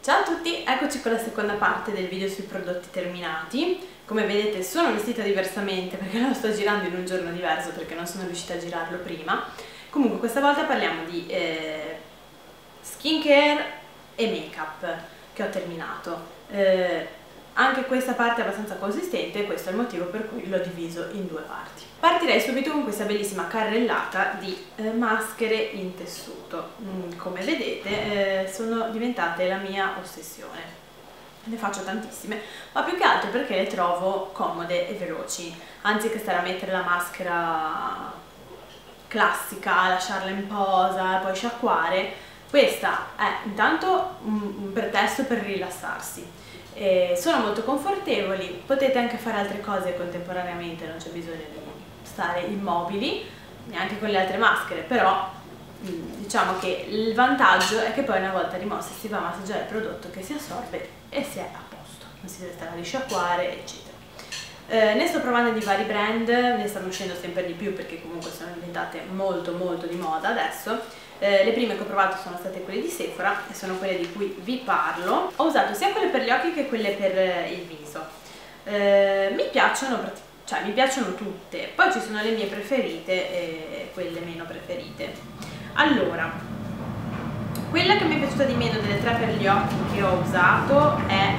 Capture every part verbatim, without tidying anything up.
Ciao a tutti, eccoci con la seconda parte del video sui prodotti terminati. Come vedete sono vestita diversamente perché lo sto girando in un giorno diverso perché non sono riuscita a girarlo prima. Comunque questa volta parliamo di eh, skincare e make up che ho terminato. Eh, anche questa parte è abbastanza consistente e questo è il motivo per cui l'ho diviso in due parti. Partirei subito con questa bellissima carrellata di eh, maschere in tessuto. Mm, come vedete eh, sono diventate la mia ossessione. Ne faccio tantissime, ma più che altro perché le trovo comode e veloci. Anziché stare a mettere la maschera classica, lasciarla in posa, poi sciacquare, questa è intanto un pretesto per rilassarsi. E sono molto confortevoli, potete anche fare altre cose contemporaneamente, non c'è bisogno di stare immobili, neanche con le altre maschere, però diciamo che il vantaggio è che poi una volta rimosse si va a massaggiare il prodotto che si assorbe e si è a posto, non si deve stare a risciacquare eccetera. Eh, ne sto provando di vari brand, ne stanno uscendo sempre di più perché comunque sono diventate molto molto di moda adesso. Eh, le prime che ho provato sono state quelle di Sephora e sono quelle di cui vi parlo. Ho usato sia quelle per gli occhi che quelle per il viso. Eh, mi piacciono, cioè mi piacciono tutte, poi ci sono le mie preferite e quelle meno preferite. Allora, quella che mi è piaciuta di meno delle tre per gli occhi che ho usato è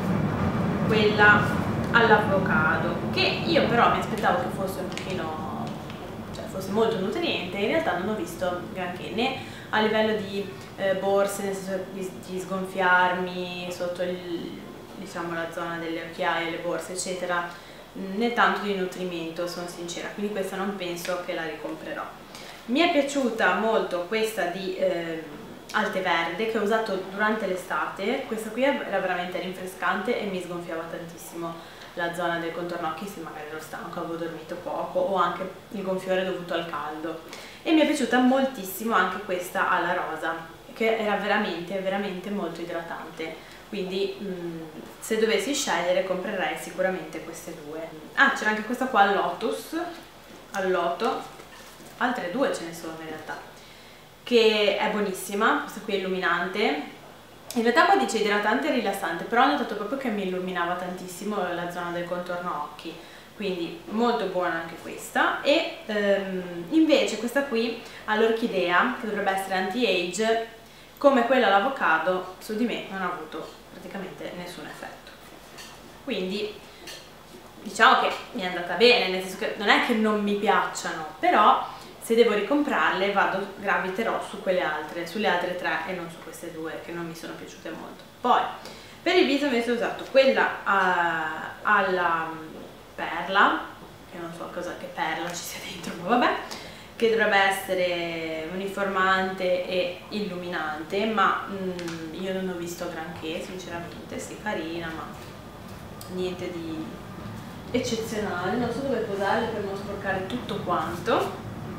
quella all'avocado, che io però mi aspettavo che fosse un pochino, fosse molto nutriente. In realtà non ho visto granché né a livello di eh, borse, nel senso di, di sgonfiarmi sotto il, diciamo, la zona delle occhiaie, le borse eccetera, né tanto di nutrimento, sono sincera, quindi questa non penso che la ricomprerò. Mi è piaciuta molto questa di eh, Alte Verde che ho usato durante l'estate. Questa qui era veramente rinfrescante e mi sgonfiava tantissimo la zona del contorno occhi se magari ero stanco, avevo dormito poco o anche il gonfiore dovuto al caldo. E mi è piaciuta moltissimo anche questa alla rosa, che era veramente veramente molto idratante, quindi mh, se dovessi scegliere comprerei sicuramente queste due. Ah, c'era anche questa qua al Lotus, al Loto, altre due ce ne sono in realtà, che è buonissima. Questa qui è illuminante. In realtà qua dice idratante e rilassante, però ho notato proprio che mi illuminava tantissimo la zona del contorno occhi, quindi molto buona anche questa. E ehm, invece questa qui all'orchidea, che dovrebbe essere anti-age, come quella all'avocado, su di me non ha avuto praticamente nessun effetto. Quindi diciamo che mi è andata bene, nel senso che non è che non mi piacciono, però se devo ricomprarle vado, graviterò su quelle altre, sulle altre tre e non su queste due che non mi sono piaciute molto. Poi per il viso invece ho usato quella a, alla perla, che non so cosa che perla ci sia dentro, ma vabbè, che dovrebbe essere uniformante e illuminante, ma mm, io non ho visto granché sinceramente, sì carina ma niente di eccezionale, non so dove posarle per non sporcare tutto quanto.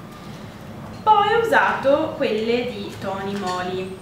Poi ho usato quelle di Tony Moly.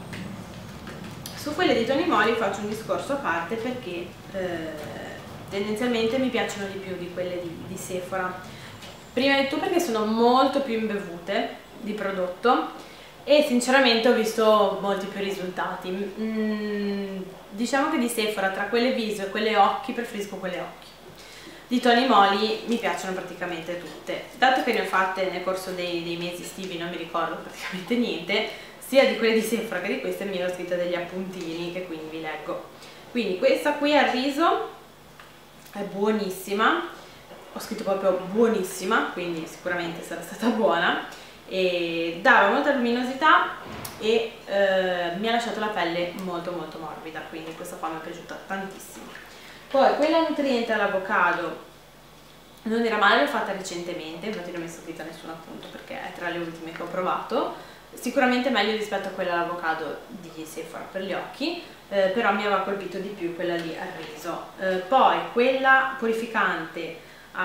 Su quelle di Tony Moly faccio un discorso a parte perché eh, tendenzialmente mi piacciono di più di quelle di, di Sephora. Prima di tutto perché sono molto più imbevute di prodotto e sinceramente ho visto molti più risultati. Mm, diciamo che di Sephora tra quelle viso e quelle occhi preferisco quelle occhi. Di Tony Moly mi piacciono praticamente tutte, dato che ne ho fatte nel corso dei, dei mesi estivi, non mi ricordo praticamente niente, sia di quelle di Sephora che di queste mi ero scritta degli appuntini che quindi vi leggo. Quindi questa qui al riso è buonissima, ho scritto proprio buonissima, quindi sicuramente sarà stata buona, e dava molta luminosità e eh, mi ha lasciato la pelle molto molto morbida, quindi questa qua mi è piaciuta tantissimo. Poi quella nutriente all'avocado non era male, l'ho fatta recentemente, infatti non mi sono scritta nessun appunto perché è tra le ultime che ho provato, sicuramente meglio rispetto a quella all'avocado di Sephora per gli occhi, eh, però mi aveva colpito di più quella lì al riso. Eh, poi quella purificante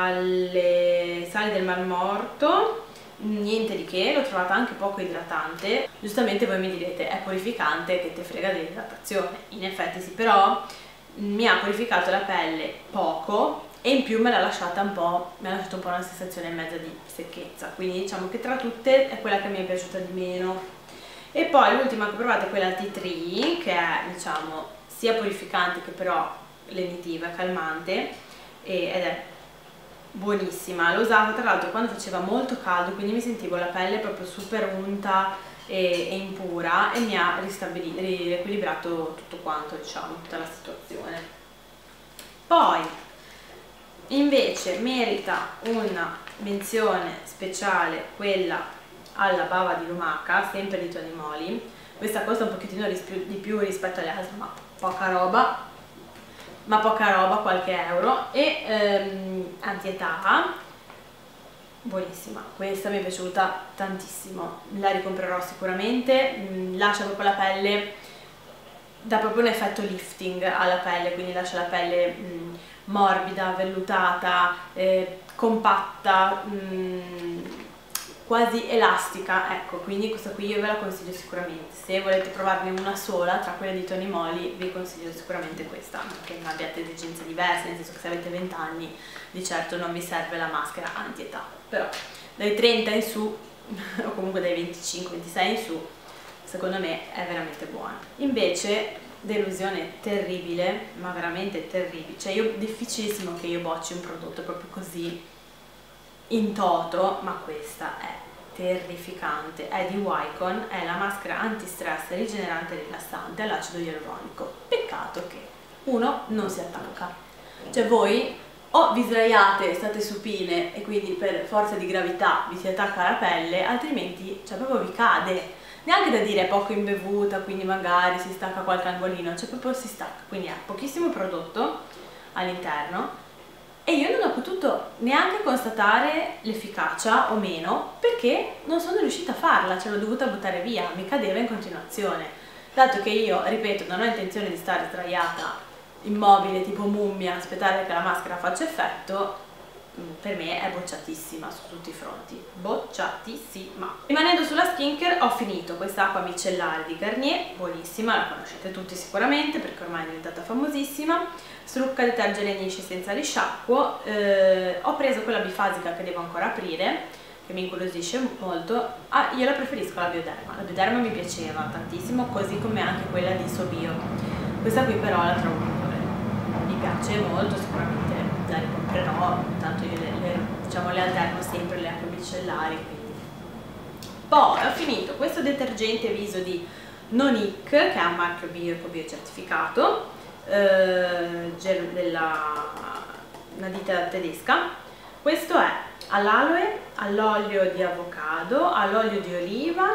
alle sali del Mar Morto, niente di che, l'ho trovata anche poco idratante. Giustamente voi mi direte è purificante, che te frega dell'idratazione, in effetti sì, però mi ha purificato la pelle poco e in più me l'ha lasciata un po', mi ha lasciato un po' una sensazione mezza di secchezza, quindi diciamo che tra tutte è quella che mi è piaciuta di meno. E poi l'ultima che ho provato è quella Tea Tree, che è diciamo sia purificante che però lenitiva, calmante, e, ed è buonissima. L'ho usata tra l'altro quando faceva molto caldo, quindi mi sentivo la pelle proprio super unta e, e impura, e mi ha riequilibrato tutto quanto, diciamo, tutta la situazione. Poi invece merita una menzione speciale quella alla bava di lumaca, sempre di Tony Moly. Questa costa un pochettino di più rispetto alle altre, ma poca roba, ma poca roba, qualche euro, e ehm, anti-età, buonissima. Questa mi è piaciuta tantissimo, la ricomprerò sicuramente. Mh, lascia proprio la pelle, dà proprio un effetto lifting alla pelle, quindi lascia la pelle mh, morbida, vellutata, eh, compatta, mh, quasi elastica, ecco, quindi questa qui io ve la consiglio sicuramente. Se volete provarne una sola tra quelle di Tony Moly, vi consiglio sicuramente questa, perché non abbiate esigenze diverse, nel senso che se avete venti anni di certo non vi serve la maschera anti-età, però dai trenta in su o comunque dai venticinque ventisei in su, secondo me è veramente buona. Invece delusione terribile, ma veramente terribile, cioè io difficilissimo che io bocci un prodotto proprio così in toto, ma questa è terrificante. È di Wycon, è la maschera anti-stress rigenerante e rilassante all'acido ialuronico. Peccato che uno non si attacca, cioè voi o vi sdraiate, state supine e quindi per forza di gravità vi si attacca alla pelle, altrimenti cioè proprio vi cade. Neanche da dire è poco imbevuta, quindi magari si stacca qualche angolino, cioè proprio si stacca, quindi ha pochissimo prodotto all'interno. E io non ho potuto neanche constatare l'efficacia o meno, perché non sono riuscita a farla, ce l'ho dovuta buttare via, mi cadeva in continuazione. Dato che io, ripeto, non ho intenzione di stare sdraiata immobile tipo mummia, aspettare che la maschera faccia effetto, per me è bocciatissima su tutti i fronti, bocciatissima. Rimanendo sulla skincare, ho finito questa acqua micellare di Garnier, buonissima, la conoscete tutti sicuramente perché ormai è diventata famosissima. Strucca, deterge, lenisce senza risciacquo. Eh, ho preso quella bifasica che devo ancora aprire, che mi incuriosisce molto. Ah, io la preferisco la Bioderma, la Bioderma mi piaceva tantissimo, così come anche quella di Sobio. Questa qui però la trovo migliore, mi piace molto, sicuramente la ricomprerò, tanto io le, le, diciamo, le alterno sempre le acque micellari, quindi. Poi ho finito questo detergente viso di Nonic, che è un marchio bio, bio certificato, eh, della una ditta tedesca. Questo è all'aloe, all'olio di avocado, all'olio di oliva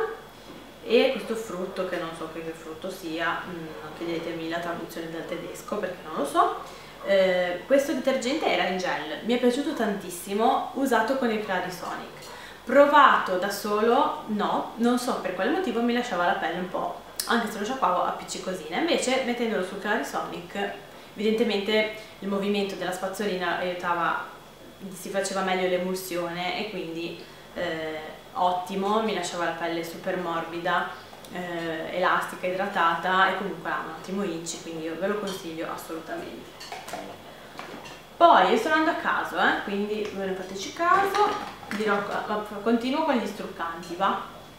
e questo frutto che non so che frutto sia, non chiedetemi la traduzione dal tedesco perché non lo so. Eh, questo detergente era in gel, mi è piaciuto tantissimo, usato con il Clarisonic. Provato da solo, no, non so per quale motivo mi lasciava la pelle un po', anche se lo sciacquavo, appiccicosina. Invece mettendolo sul Clarisonic, evidentemente il movimento della spazzolina aiutava, si faceva meglio l'emulsione e quindi eh, ottimo, mi lasciava la pelle super morbida, eh, elastica, idratata e comunque ha un ottimo inci, quindi io ve lo consiglio assolutamente. Poi io sto andando a caso, eh, quindi ve ne fateci caso, dirò, continuo con gli struccanti, va?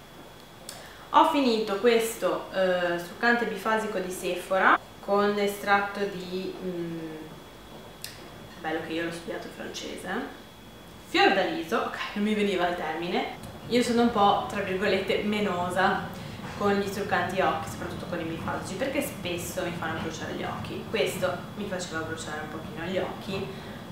Ho finito questo eh, struccante bifasico di Sephora con estratto di, mm, bello che io l'ho studiato in francese, eh? Fiordaliso, ok, non mi veniva il termine. Io sono un po', tra virgolette, menosa con gli struccanti occhi, soprattutto con i bifasici, perché spesso mi fanno bruciare gli occhi. Questo mi faceva bruciare un pochino gli occhi,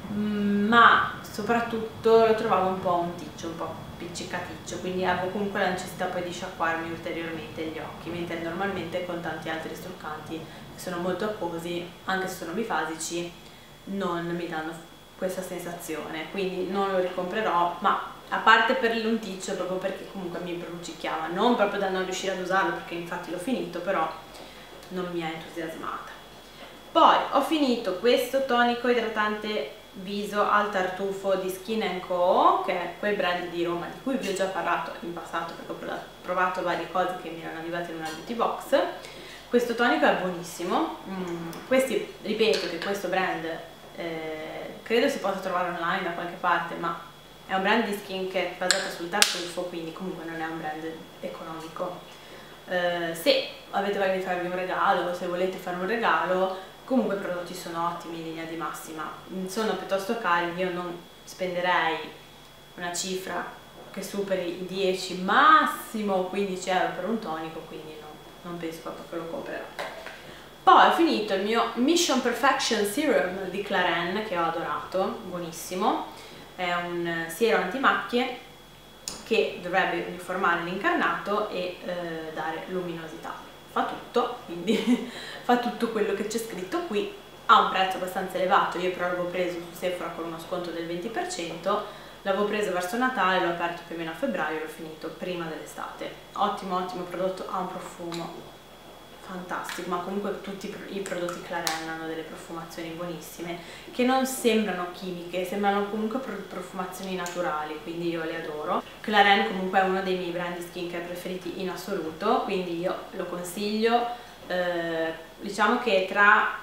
ma soprattutto lo trovavo un po' un ticcio, un po' appiccicaticcio, quindi avevo comunque la necessità poi di sciacquarmi ulteriormente gli occhi, mentre normalmente con tanti altri struccanti che sono molto acquosi, anche se sono bifasici, non mi danno questa sensazione, quindi non lo ricomprerò, ma a parte per l'unticcio, proprio perché comunque mi brucicchiava, non proprio da non riuscire ad usarlo, perché infatti l'ho finito, però non mi ha entusiasmata. Poi ho finito questo tonico idratante viso al tartufo di Skin and Co, che è quel brand di Roma di cui vi ho già parlato in passato, perché ho provato varie cose che mi erano arrivate in una beauty box. Questo tonico è buonissimo. Mm, questi, ripeto che questo brand eh, credo si possa trovare online da qualche parte, ma è un brand di skincare basato sul tartufo, quindi comunque non è un brand economico. eh, se avete voglia di farvi un regalo o se volete fare un regalo, comunque i prodotti sono ottimi in linea di massima, sono piuttosto cari, io non spenderei una cifra che superi i dieci, massimo quindici euro per un tonico, quindi no, non penso proprio che lo comprerò. Poi ho finito il mio Mission Perfection Serum di Clarins, che ho adorato, buonissimo, è un siero antimacchie che dovrebbe uniformare l'incarnato e eh, dare luminosità. Fa tutto, quindi fa tutto quello che c'è scritto qui, ha un prezzo abbastanza elevato, io però l'avevo preso su Sephora con uno sconto del venti per cento, l'avevo preso verso Natale, l'ho aperto più o meno a febbraio e l'ho finito prima dell'estate. Ottimo, ottimo prodotto, ha un profumo fantastico, ma comunque tutti i prodotti Clarins hanno delle profumazioni buonissime che non sembrano chimiche, sembrano comunque profumazioni naturali, quindi io le adoro. Clarins comunque è uno dei miei brand di skincare preferiti in assoluto, quindi io lo consiglio. Eh, diciamo che tra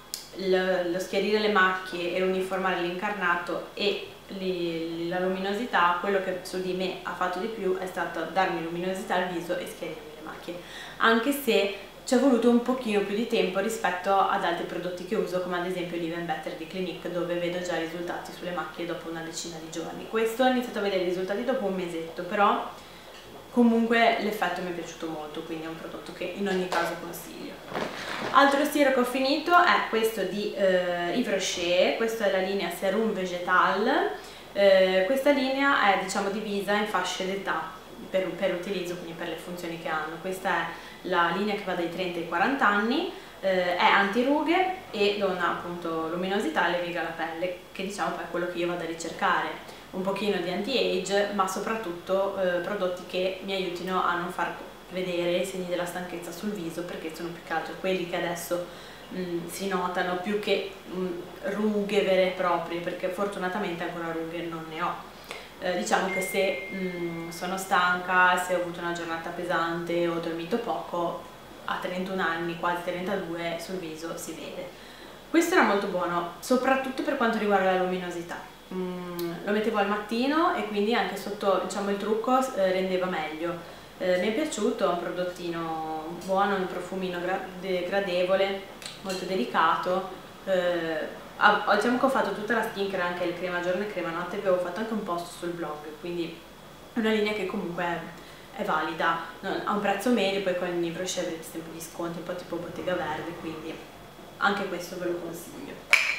lo schiarire le macchie e uniformare l'incarnato e li, la luminosità, quello che su di me ha fatto di più è stato darmi luminosità al viso e schiarirmi le macchie, anche se ci è voluto un pochino più di tempo rispetto ad altri prodotti che uso, come ad esempio l'Even Better di Clinique, dove vedo già i risultati sulle macchie dopo una decina di giorni. Questo ho iniziato a vedere i risultati dopo un mesetto, però comunque l'effetto mi è piaciuto molto, quindi è un prodotto che in ogni caso consiglio. Altro siero che ho finito è questo di eh, Yves Rocher, questa è la linea Serum Vegetal. Eh, questa linea è, diciamo, divisa in fasce d'età per, per l'utilizzo, quindi per le funzioni che hanno. Questa è la linea che va dai trenta ai quaranta anni, eh, è antirughe e dona appunto luminosità e leviga la pelle, che diciamo poi è quello che io vado a ricercare, un pochino di anti-age, ma soprattutto eh, prodotti che mi aiutino a non far vedere i segni della stanchezza sul viso, perché sono più che altro quelli che adesso mh, si notano più che mh, rughe vere e proprie, perché fortunatamente ancora rughe non ne ho. Eh, diciamo che se mh, sono stanca, se ho avuto una giornata pesante o ho dormito poco, a trentuno anni, quasi trentadue, sul viso si vede. Questo era molto buono, soprattutto per quanto riguarda la luminosità. Mm, lo mettevo al mattino e quindi anche sotto, diciamo, il trucco eh, rendeva meglio. Eh, mi è piaciuto, è un prodottino buono, un profumino gra gradevole, molto delicato. Eh, ah, diciamo che ho fatto tutta la skincare, anche il crema giorno e crema notte, avevo fatto anche un post sul blog, quindi è una linea che comunque è, è valida, non, ha un prezzo medio, poi con il Yves Rocher avete sempre gli sconti, un po' tipo Bottega Verde, quindi anche questo ve lo consiglio.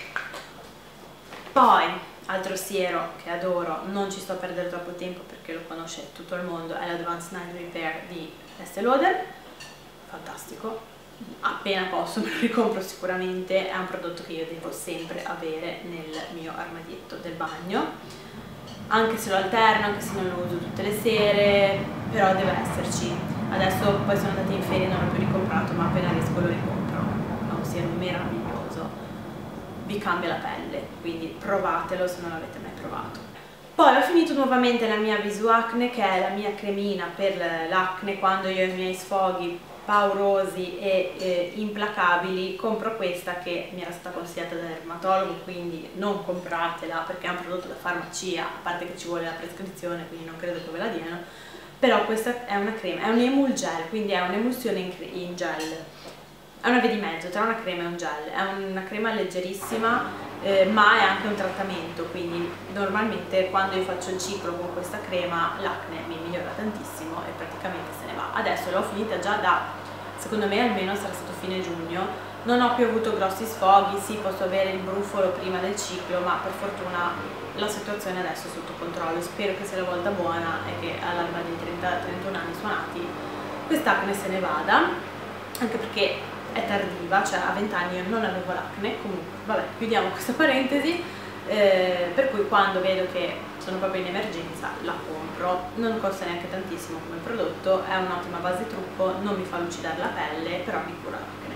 Poi, altro siero che adoro, non ci sto a perdere troppo tempo perché lo conosce tutto il mondo, è l'Advanced Night Repair di Estée Lauder, fantastico, appena posso me lo ricompro sicuramente, è un prodotto che io devo sempre avere nel mio armadietto del bagno, anche se lo alterno, anche se non lo uso tutte le sere, però deve esserci. Adesso poi sono andata in ferie e non l'ho più ricomprato, ma appena riesco lo ricompro, è un siero meraviglioso, vi cambia la pelle, quindi provatelo se non l'avete mai provato. Poi ho finito nuovamente la mia Visu Acne, che è la mia cremina per l'acne quando io ho i miei sfoghi paurosi e eh, implacabili. Compro questa che mi era stata consigliata dal dermatologo, quindi non compratela perché è un prodotto da farmacia, a parte che ci vuole la prescrizione, quindi non credo che ve la diano, però questa è una crema, è un emul gel, quindi è un'emulsione in, in gel, è una via di mezzo tra una crema e un gel, è una crema leggerissima eh, ma è anche un trattamento, quindi normalmente quando io faccio il ciclo con questa crema l'acne mi migliora tantissimo e praticamente se ne va. Adesso l'ho finita già da, secondo me almeno sarà stato fine giugno, non ho più avuto grossi sfoghi, sì posso avere il brufolo prima del ciclo, ma per fortuna la situazione adesso è sotto controllo, spero che sia la volta buona e che all'alba dei trenta trentuno anni suonati quest'acne se ne vada, anche perché è tardiva, cioè a venti anni io non avevo l'acne. Comunque vabbè, chiudiamo questa parentesi, eh, per cui quando vedo che sono proprio in emergenza la compro, non costa neanche tantissimo come prodotto, è un'ottima base trucco, non mi fa lucidare la pelle, però mi cura l'acne.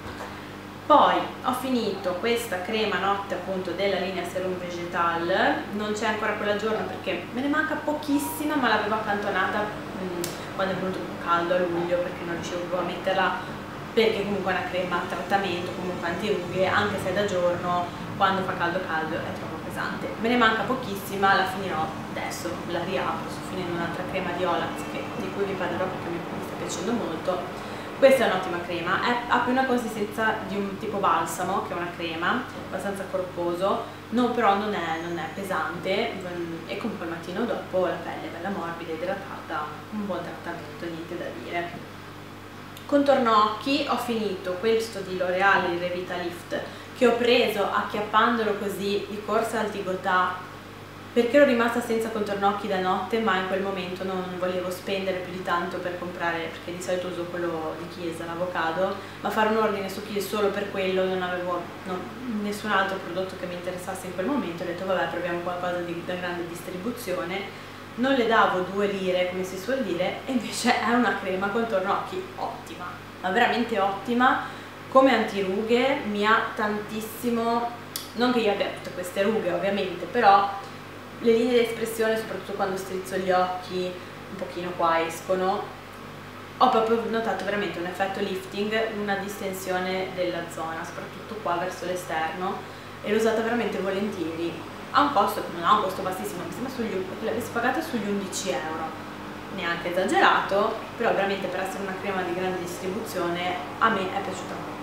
Poi ho finito questa crema notte appunto della linea Serum Vegetal, non c'è ancora quella giorno perché me ne manca pochissima, ma l'avevo accantonata mh, quando è venuto caldo a luglio perché non riuscivo più a metterla, perché comunque è una crema a trattamento, comunque antirughe, anche se è da giorno, quando fa caldo caldo è troppo pesante. Me ne manca pochissima, la finirò adesso, la riapro, sto finendo un'altra crema di Olaplex di cui vi parlerò perché mi è piacendo molto. Questa è un'ottima crema, è, ha più una consistenza di un tipo balsamo che è una crema, abbastanza corposo, no, però non è, non è pesante, e comunque il mattino dopo la pelle è bella morbida, idratata, un buon trattamento, niente da dire. Contorno occhi, ho finito questo di L'Oreal, il Revitalift, che ho preso acchiappandolo così di corsa al Tigotà, perché ero rimasta senza contorno occhi da notte, ma in quel momento non volevo spendere più di tanto per comprare, perché di solito uso quello di Chiesa, l'avocado, ma fare un ordine su Chiesa solo per quello, non avevo no, nessun altro prodotto che mi interessasse in quel momento. Ho detto vabbè, proviamo qualcosa di, da grande distribuzione. Non le davo due lire, come si suol dire, e invece è una crema contorno occhi ottima, ma veramente ottima, come antirughe, mi ha tantissimo, non che io abbia tutte queste rughe ovviamente, però le linee di espressione, soprattutto quando strizzo gli occhi, un pochino qua escono, ho proprio notato veramente un effetto lifting, una distensione della zona, soprattutto qua verso l'esterno, e l'ho usata veramente volentieri. Ha un costo, non ha un costo bassissimo, mi sembra sugli, l'avessi pagata sugli undici euro, neanche esagerato, però veramente per essere una crema di grande distribuzione a me è piaciuta molto.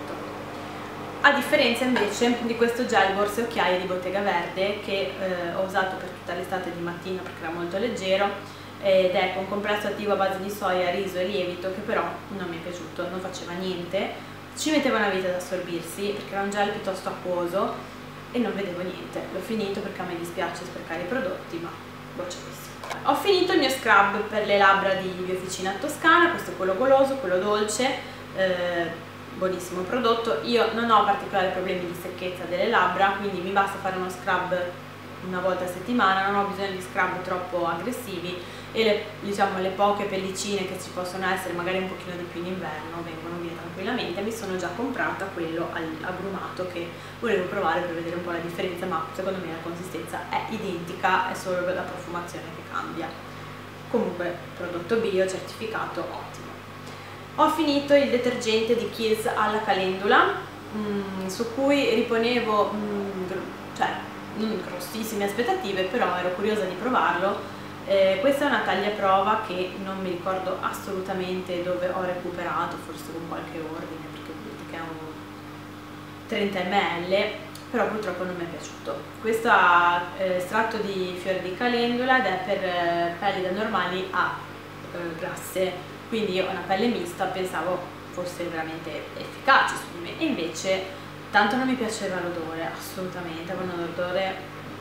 A differenza invece di questo gel borse e occhiaie di Bottega Verde, che eh, ho usato per tutta l'estate di mattina perché era molto leggero, ed è con complesso attivo a base di soia, riso e lievito, che però non mi è piaciuto, non faceva niente, ci metteva una vita ad assorbirsi perché era un gel piuttosto acquoso e non vedevo niente. L'ho finito perché a me dispiace sprecare i prodotti, ma bocciatissimo. Ho finito il mio scrub per le labbra di Biofficina Toscana, questo è quello goloso, quello dolce, eh, buonissimo prodotto. Io non ho particolari problemi di secchezza delle labbra, quindi mi basta fare uno scrub una volta a settimana, non ho bisogno di scrub troppo aggressivi, e le, diciamo, le poche pellicine che ci possono essere, magari un pochino di più in inverno, vengono via tranquillamente. Mi sono già comprata quello agrumato che volevo provare per vedere un po' la differenza, ma secondo me la consistenza è identica, è solo la profumazione che cambia. Comunque prodotto bio, certificato, ottimo. Ho finito il detergente di Kiss alla calendula, mh, su cui riponevo mh, cioè, non grossissime aspettative, però ero curiosa di provarlo. Eh, questa è una taglia prova che non mi ricordo assolutamente dove ho recuperato, forse con qualche ordine, perché vedete che è un trenta millilitri, però purtroppo non mi è piaciuto. Questo ha eh, estratto di fiore di calendula ed è per eh, pelli da normali a eh, grasse. Quindi io ho una pelle mista, pensavo fosse veramente efficace su di me, e invece tanto non mi piaceva l'odore, assolutamente, aveva un odore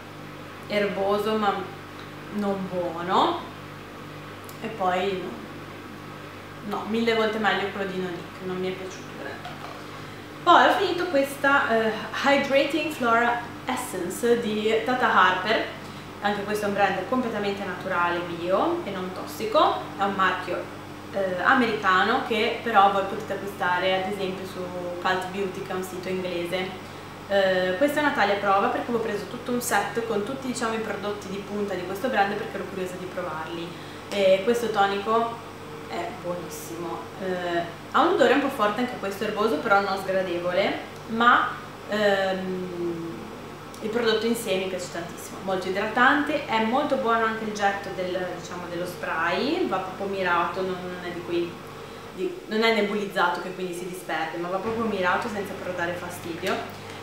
erboso ma non buono, e poi no, no mille volte meglio quello di Nonique, non mi è piaciuto veramente. Poi ho finito questa uh, Hydrating Flora Essence di Tata Harper, anche questo è un brand completamente naturale, bio e non tossico, è un marchio Eh, americano che però voi potete acquistare ad esempio su Cult Beauty, che è un sito inglese. Eh, questa è una taglia prova perché avevo preso tutto un set con tutti, diciamo, i prodotti di punta di questo brand perché ero curiosa di provarli. E questo tonico è buonissimo, eh, ha un odore un po' forte anche questo, erboso, però non sgradevole, ma ehm, il prodotto in sé mi piace tantissimo, molto idratante, è molto buono anche il getto del, diciamo, dello spray, va proprio mirato, non è, di quei, di, non è nebulizzato che quindi si disperde, ma va proprio mirato senza però dare fastidio,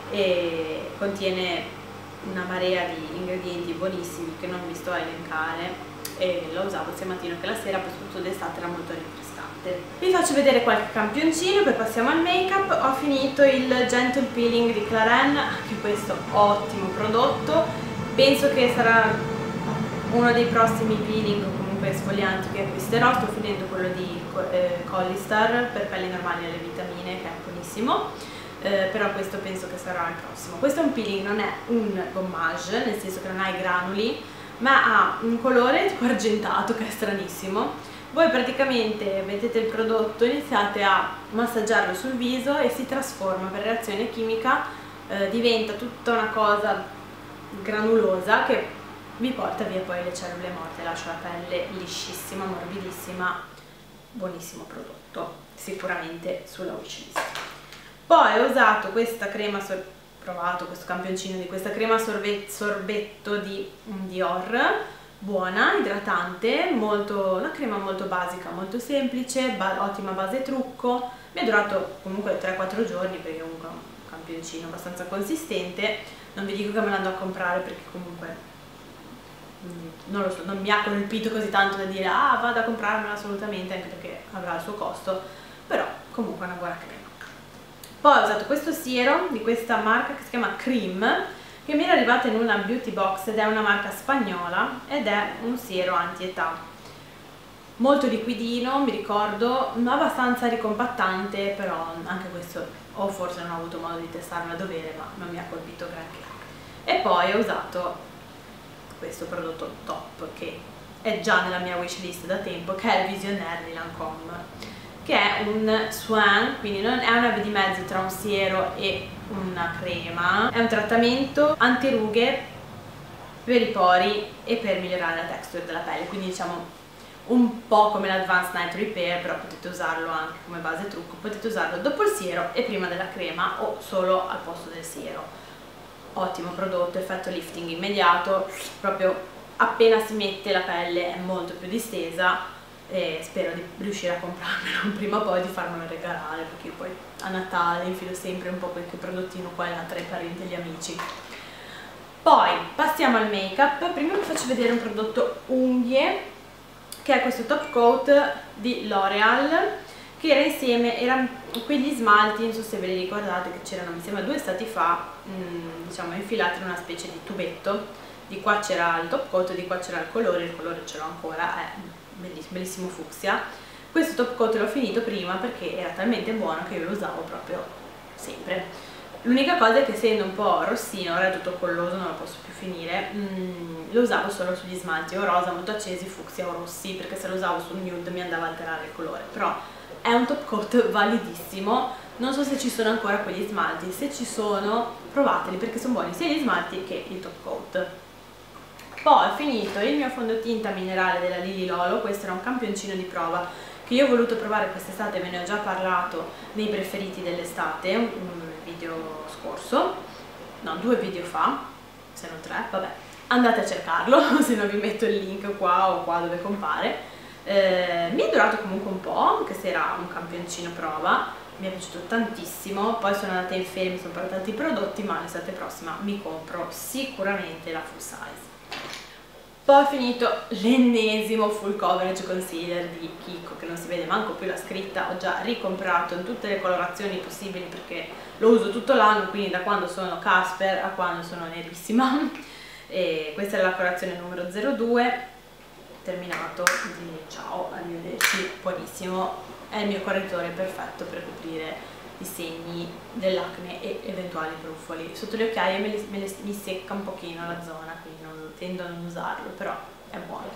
e contiene una marea di ingredienti buonissimi che non vi sto a elencare, e lo usavo sia mattina che la sera, poi soprattutto d'estate era molto rinfrescante. Vi faccio vedere qualche campioncino, poi passiamo al make up. Ho finito il Gentle Peeling di Clarins, anche questo ottimo prodotto, penso che sarà uno dei prossimi peeling o comunque esfolianti che acquisterò. Sto finendo quello di eh, Collistar per pelli normali alle vitamine, che è buonissimo, eh, però questo penso che sarà il prossimo. Questo è un peeling, non è un gommage, nel senso che non ha i granuli, ma ha un colore tipo argentato che è stranissimo. Voi praticamente mettete il prodotto, iniziate a massaggiarlo sul viso e si trasforma per reazione chimica, eh, diventa tutta una cosa granulosa che vi porta via poi le cellule morte, lascia la pelle liscissima, morbidissima, buonissimo prodotto, sicuramente sulla wishlist. Poi ho usato questa crema, provato questo campioncino di questa crema sorbetto di Dior, buona, idratante, molto, una crema molto basica, molto semplice, ba ottima base trucco. Mi è durato comunque tre quattro giorni perché comunque è un campioncino abbastanza consistente. Non vi dico che me l'ando a comprare perché comunque non lo so, non mi ha colpito così tanto da dire ah vado a comprarmela assolutamente, anche perché avrà il suo costo, però comunque è una buona crema. Poi ho usato questo siero di questa marca che si chiama Cream, che mi era arrivata in una beauty box ed è una marca spagnola ed è un siero anti-età, molto liquidino, mi ricordo, abbastanza ricompattante, però anche questo o forse non ho avuto modo di testarlo a dovere, ma non mi ha colpito granché. E poi ho usato questo prodotto top che è già nella mia wishlist da tempo, che è il Visionaire di Lancôme, che è un soin, quindi non è una via di mezzo tra un siero e una crema. È un trattamento antirughe per i pori e per migliorare la texture della pelle, quindi diciamo un po' come l'Advanced Night Repair, però potete usarlo anche come base trucco, potete usarlo dopo il siero e prima della crema o solo al posto del siero. Ottimo prodotto, effetto lifting immediato, proprio appena si mette la pelle è molto più distesa, e spero di riuscire a comprarmelo prima o poi, di farmelo regalare, perché poi a Natale infilo sempre un po' qualche prodottino qua e là tra i parenti e gli amici. Poi passiamo al make up. Prima vi faccio vedere un prodotto unghie, che è questo top coat di L'Oreal, che era insieme, erano quegli smalti, non so se ve li ricordate, che c'erano mi sembra due estati fa, mh, diciamo infilati in una specie di tubetto. Di qua c'era il top coat, di qua c'era il colore, il colore ce l'ho ancora, è bellissimo, bellissimo fucsia. Questo top coat l'ho finito prima perché era talmente buono che io lo usavo proprio sempre. L'unica cosa è che essendo un po' rossino, ora è tutto colloso, non lo posso più finire, mm, lo usavo solo sugli smalti o rosa molto accesi, fucsia o rossi, perché se lo usavo sul nude mi andava a alterare il colore. Però è un top coat validissimo, non so se ci sono ancora quegli smalti, se ci sono provateli perché sono buoni sia gli smalti che il top coat. Poi ho finito il mio fondotinta minerale della Lily Lolo. Questo era un campioncino di prova che io ho voluto provare quest'estate, ve ne ho già parlato nei preferiti dell'estate, un video scorso, no, due video fa, se non tre, vabbè, andate a cercarlo, se no vi metto il link qua o qua dove compare. Eh, mi è durato comunque un po', anche se era un campioncino prova, mi è piaciuto tantissimo. Poi sono andata in ferie, mi sono portati i prodotti, ma l'estate prossima mi compro sicuramente la full size. Poi ho finito l'ennesimo full coverage concealer di Kiko, che non si vede manco più la scritta, ho già ricomprato in tutte le colorazioni possibili perché lo uso tutto l'anno, quindi da quando sono Casper a quando sono nerissima. E questa è la colorazione numero zero due, terminato, quindi ciao, arrivederci, buonissimo, è il mio correttore perfetto per coprire i segni dell'acne e eventuali brufoli. Sotto le occhiaie me, li, me li, mi secca un pochino la zona, quindi non, tendo a non usarlo, però è buono.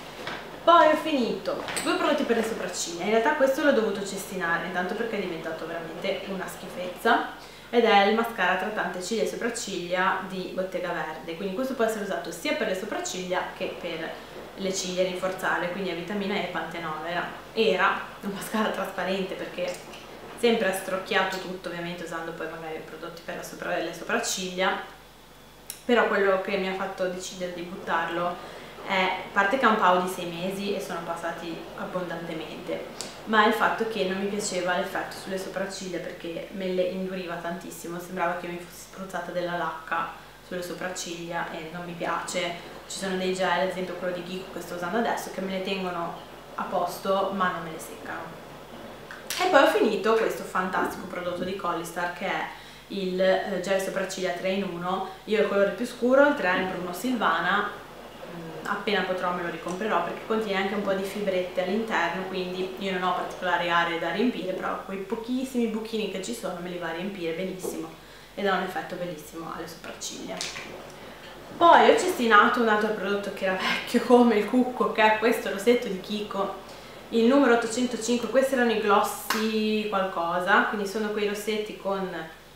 Poi ho finito due prodotti per le sopracciglia. In realtà questo l'ho dovuto cestinare, intanto perché è diventato veramente una schifezza, ed è il mascara trattante ciglia e sopracciglia di Bottega Verde. Quindi questo può essere usato sia per le sopracciglia che per le ciglia, rinforzarle, quindi a vitamina E e pantenolo. Era, era un mascara trasparente perché sempre ha strocchiato tutto, ovviamente usando poi magari prodotti per la sopra, le sopracciglia, però quello che mi ha fatto decidere di buttarlo è, a parte che ha un paio di sei mesi e sono passati abbondantemente, ma è il fatto che non mi piaceva l'effetto sulle sopracciglia perché me le induriva tantissimo, sembrava che mi fossi spruzzata della lacca sulle sopracciglia e non mi piace. Ci sono dei gel, ad esempio quello di Kiko che sto usando adesso, che me le tengono a posto ma non me le seccano. E poi ho finito questo fantastico prodotto di Collistar che è il eh, gel sopracciglia tre in uno. Io ho il colore più scuro, il tre è il Bruno Silvana, mm, appena potrò me lo ricomprerò perché contiene anche un po' di fibrette all'interno, quindi io non ho particolari aree da riempire, però quei pochissimi buchini che ci sono me li va a riempire benissimo ed ha un effetto bellissimo alle sopracciglia. Poi ho cestinato un altro prodotto che era vecchio come il cucco, che è questo rossetto di Kiko, il numero ottocentocinque. Questi erano i glossy qualcosa, quindi sono quei rossetti con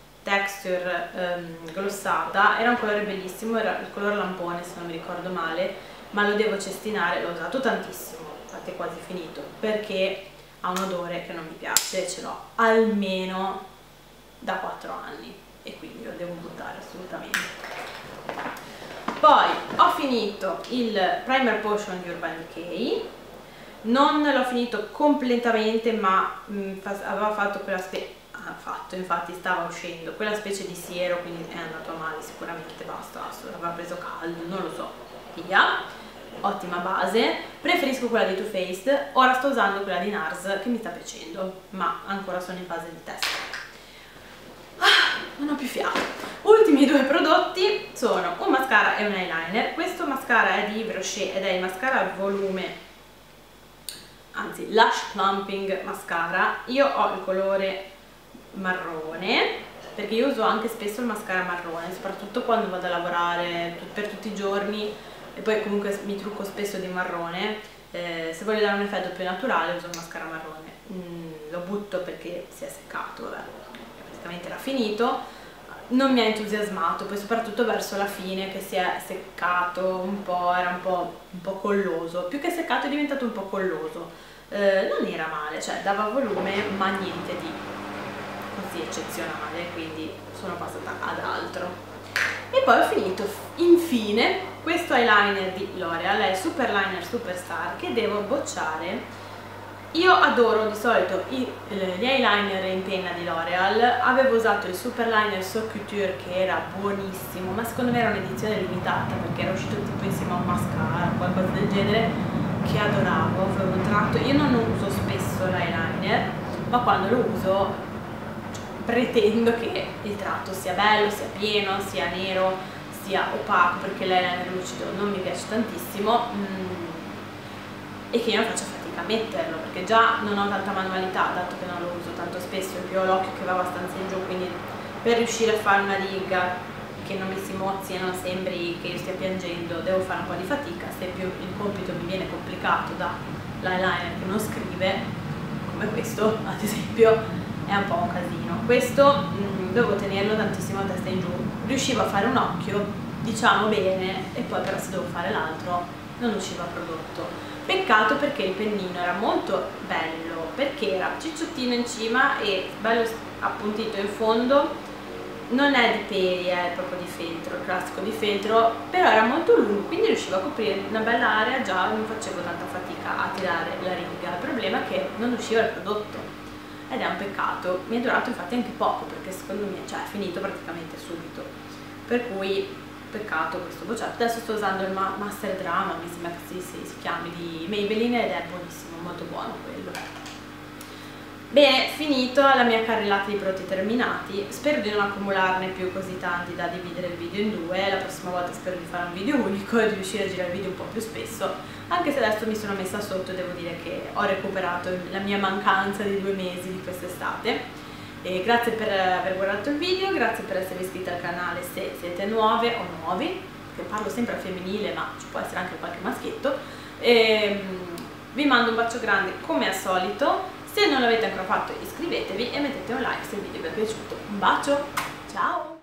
texture ehm, glossata. Era un colore bellissimo, era il colore lampone se non mi ricordo male, ma lo devo cestinare, l'ho usato tantissimo, infatti è quasi finito, perché ha un odore che non mi piace, ce l'ho almeno da quattro anni e quindi lo devo buttare assolutamente. Poi ho finito il Primer Potion di Urban Decay, non l'ho finito completamente, ma mh, fa aveva fatto quella specie, ha fatto, infatti stava uscendo quella specie di siero, quindi è andato a male sicuramente, basta, aveva preso caldo, non lo so, via. Ottima base, preferisco quella di Too Faced, ora sto usando quella di NARS che mi sta piacendo, ma ancora sono in fase di test. Ah, non ho più fiato. Ultimi due prodotti sono un mascara e un eyeliner. Questo mascara è di Yves Rocher ed è il mascara al volume, anzi Lash Plumping Mascara. Io ho il colore marrone perché io uso anche spesso il mascara marrone, soprattutto quando vado a lavorare per tutti i giorni e poi comunque mi trucco spesso di marrone. Eh, se voglio dare un effetto più naturale uso il mascara marrone. Mm, lo butto perché si è seccato, vabbè, praticamente era finito. Non mi ha entusiasmato, poi soprattutto verso la fine che si è seccato un po', era un po', un po' colloso, più che seccato è diventato un po' colloso. Eh, non era male, cioè dava volume, ma niente di così eccezionale, quindi sono passata ad altro. E poi ho finito infine questo eyeliner di L'Oreal, è il Super Liner Superstar, che devo bocciare. Io adoro di solito i, gli eyeliner in penna di L'Oreal, avevo usato il Super Liner So Couture che era buonissimo, ma secondo me era un'edizione limitata perché era uscito tipo insieme a un mascara o qualcosa del genere, che adoravo, avevo un tratto. Io non uso spesso l'eyeliner, ma quando lo uso pretendo che il tratto sia bello, sia pieno, sia nero, sia opaco, perché l'eyeliner lucido non mi piace tantissimo, mm, e che io non faccia fatica a metterlo, perché già non ho tanta manualità, dato che non lo uso tanto spesso, in più ho l'occhio che va abbastanza in giù, quindi per riuscire a fare una riga che non mi si mozzi e non sembri che io stia piangendo devo fare un po' di fatica. Se più il compito mi viene complicato da l'eyeliner che non scrive, come questo ad esempio, è un po' un casino. Questo mh, dovevo tenerlo tantissimo a testa in giù, riuscivo a fare un occhio, diciamo bene, e poi però se devo fare l'altro non usciva prodotto. Peccato perché il pennino era molto bello, perché era cicciottino in cima e bello appuntito in fondo, non è di peli, è proprio di feltro, il classico di feltro, però era molto lungo, quindi riuscivo a coprire una bella area, già non facevo tanta fatica a tirare la riga. Il problema è che non usciva il prodotto ed è un peccato. Mi è durato infatti anche poco, perché secondo me, cioè è finito praticamente subito, per cui peccato questo bocciato. Adesso sto usando il Ma Master Drama, mi sembra che si, si, si chiami, di Maybelline, ed è buonissimo, molto buono quello. Bene, finito la mia carrellata di prodotti terminati, spero di non accumularne più così tanti da dividere il video in due. La prossima volta spero di fare un video unico e di riuscire a girare video un po' più spesso, anche se adesso mi sono messa sotto, devo dire che ho recuperato la mia mancanza di due mesi di quest'estate. E grazie per aver guardato il video, grazie per essere iscritti al canale se siete nuove o nuovi, perché parlo sempre al femminile ma ci può essere anche qualche maschietto. E vi mando un bacio grande come al solito. Se non l'avete ancora fatto iscrivetevi e mettete un like se il video vi è piaciuto. Un bacio, ciao!